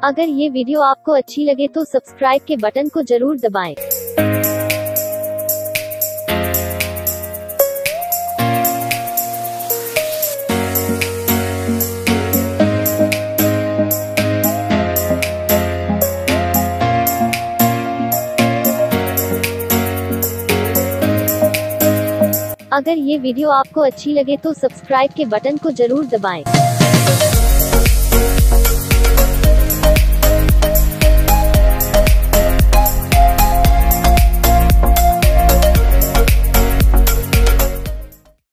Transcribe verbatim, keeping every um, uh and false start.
अगर ये वीडियो आपको अच्छी लगे तो सब्सक्राइब के बटन को जरूर दबाएं। अगर ये वीडियो आपको अच्छी लगे तो सब्सक्राइब के बटन को जरूर दबाएं।